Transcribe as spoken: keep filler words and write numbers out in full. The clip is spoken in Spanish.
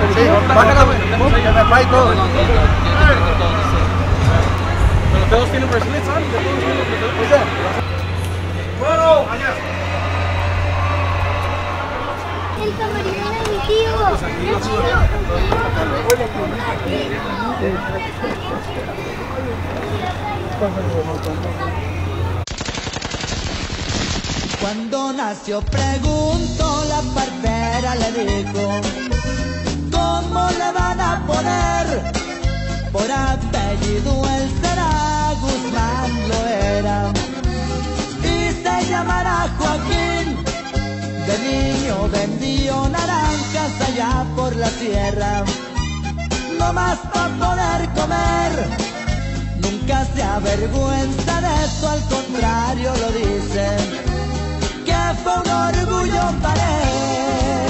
Sí, bájala, güey. Que me fai todo. Pero todos tienen bracelets, ¿sabes? Todos tienen bracelets. Bueno, allá. El camarero de mi tío. Cuando nació preguntó, la partera le dijo, ¿cómo le van a poner? Por apellido él será, Guzmán lo era. Y se llamará Joaquín. De niño vendió naranjas allá por la sierra, no más para poder comer. Nunca se avergüenza de eso, al contrario lo dice, que fue un orgullo para él.